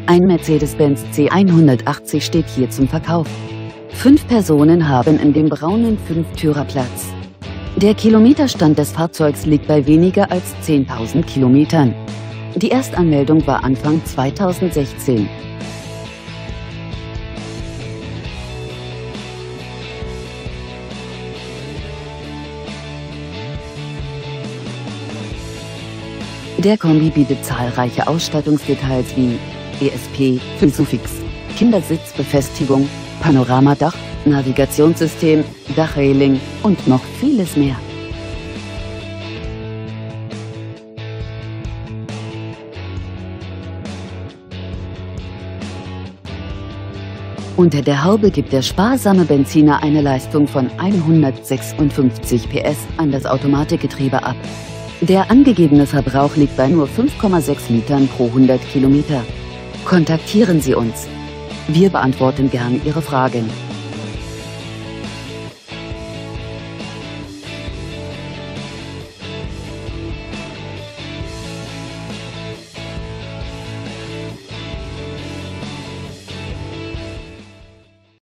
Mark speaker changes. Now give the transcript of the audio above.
Speaker 1: Ein Mercedes-Benz C180 steht hier zum Verkauf. 5 Personen haben in dem braunen Fünftürer Platz. Der Kilometerstand des Fahrzeugs liegt bei weniger als 10.000 Kilometern. Die Erstanmeldung war Anfang 2016. Der Kombi bietet zahlreiche Ausstattungsdetails wie ESP, Isofix, Kindersitzbefestigung, Panoramadach, Navigationssystem, Dachreling und noch vieles mehr. Unter der Haube gibt der sparsame Benziner eine Leistung von 156 PS an das Automatikgetriebe ab. Der angegebene Verbrauch liegt bei nur 5,6 Litern pro 100 Kilometer. Kontaktieren Sie uns. Wir beantworten gern Ihre Fragen.